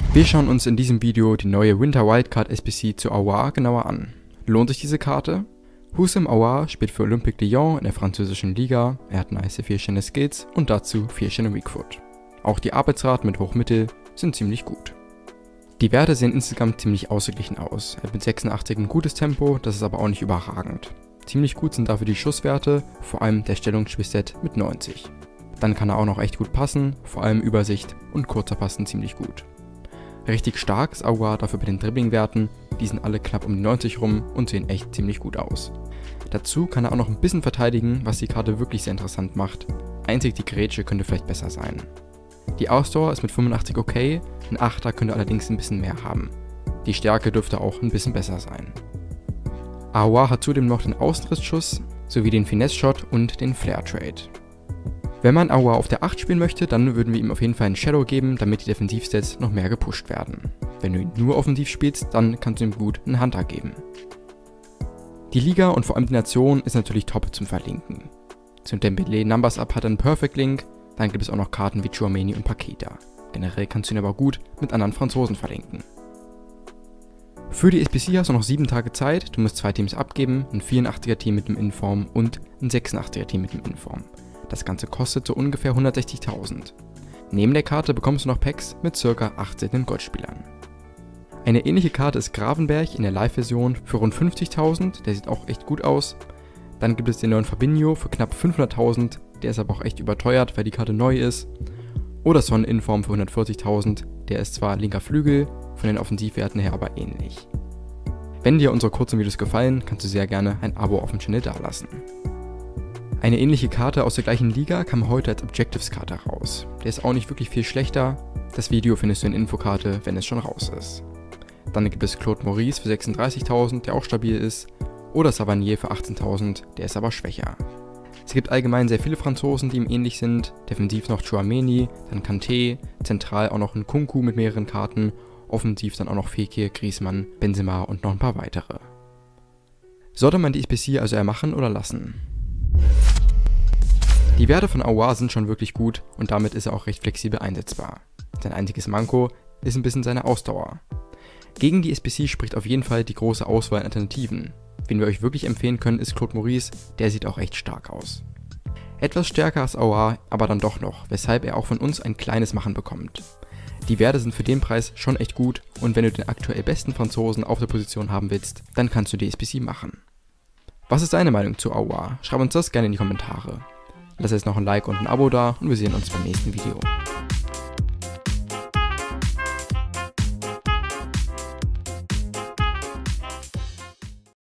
Wir schauen uns in diesem Video die neue Winter Wildcard SBC zu Aouar genauer an. Lohnt sich diese Karte? Houssem Aouar spielt für Olympique Lyon in der französischen Liga, er hat nice 4-Sterne Skills und dazu 4-Sterne Weakfoot. Auch die Arbeitsraten mit Hochmittel sind ziemlich gut. Die Werte sehen insgesamt ziemlich ausgeglichen aus, er hat mit 86 ein gutes Tempo, das ist aber auch nicht überragend. Ziemlich gut sind dafür die Schusswerte, vor allem der Stellungsspielset mit 90. Dann kann er auch noch echt gut passen, vor allem Übersicht und kurzer Passen ziemlich gut. Richtig stark ist Aouar dafür bei den Dribbling-Werten, die sind alle knapp um die 90 rum und sehen echt ziemlich gut aus. Dazu kann er auch noch ein bisschen verteidigen, was die Karte wirklich sehr interessant macht. Einzig die Grätsche könnte vielleicht besser sein. Die Ausdauer ist mit 85 okay, ein 8er könnte allerdings ein bisschen mehr haben. Die Stärke dürfte auch ein bisschen besser sein. Aouar hat zudem noch den Außenrissschuss sowie den Finesse-Shot und den Flair-Trade. Wenn man Aouar auf der 8 spielen möchte, dann würden wir ihm auf jeden Fall einen Shadow geben, damit die Defensivstats noch mehr gepusht werden. Wenn du ihn nur offensiv spielst, dann kannst du ihm gut einen Hunter geben. Die Liga und vor allem die Nation ist natürlich top zum Verlinken. Zum Dembélé Numbers Up hat er einen Perfect Link, dann gibt es auch noch Karten wie Tchouaméni und Paqueta. Generell kannst du ihn aber gut mit anderen Franzosen verlinken. Für die SBC hast du noch 7 Tage Zeit, du musst 2 Teams abgeben, ein 84er Team mit dem Inform und ein 86er Team mit dem Inform. Das Ganze kostet so ungefähr 160.000. Neben der Karte bekommst du noch Packs mit ca. 18 Goldspielern. Eine ähnliche Karte ist Gravenberch in der Live-Version für rund 50.000, der sieht auch echt gut aus. Dann gibt es den neuen Fabinho für knapp 500.000, der ist aber auch echt überteuert, weil die Karte neu ist. Oder Son Inform für 140.000, der ist zwar linker Flügel, von den Offensivwerten her aber ähnlich. Wenn dir unsere kurzen Videos gefallen, kannst du sehr gerne ein Abo auf dem Channel dalassen. Eine ähnliche Karte aus der gleichen Liga kam heute als Objectives-Karte raus. Der ist auch nicht wirklich viel schlechter. Das Video findest du in Infokarte, wenn es schon raus ist. Dann gibt es Claude Maurice für 36.000, der auch stabil ist. Oder Savanier für 18.000, der ist aber schwächer. Es gibt allgemein sehr viele Franzosen, die ihm ähnlich sind. Defensiv noch Tchouaméni, dann Kanté, zentral auch noch ein Nkunku mit mehreren Karten. Offensiv dann auch noch Fekir, Griezmann, Benzema und noch ein paar weitere. Sollte man die SBC also eher machen oder lassen? Die Werte von Aouar sind schon wirklich gut und damit ist er auch recht flexibel einsetzbar. Sein einziges Manko ist ein bisschen seine Ausdauer. Gegen die SBC spricht auf jeden Fall die große Auswahl an Alternativen. Wen wir euch wirklich empfehlen können ist Claude Maurice, der sieht auch echt stark aus. Etwas stärker als Aouar, aber dann doch noch, weshalb er auch von uns ein kleines Machen bekommt. Die Werte sind für den Preis schon echt gut und wenn du den aktuell besten Franzosen auf der Position haben willst, dann kannst du die SBC machen. Was ist deine Meinung zu Aouar? Schreib uns das gerne in die Kommentare. Lass jetzt noch ein Like und ein Abo da und wir sehen uns beim nächsten Video.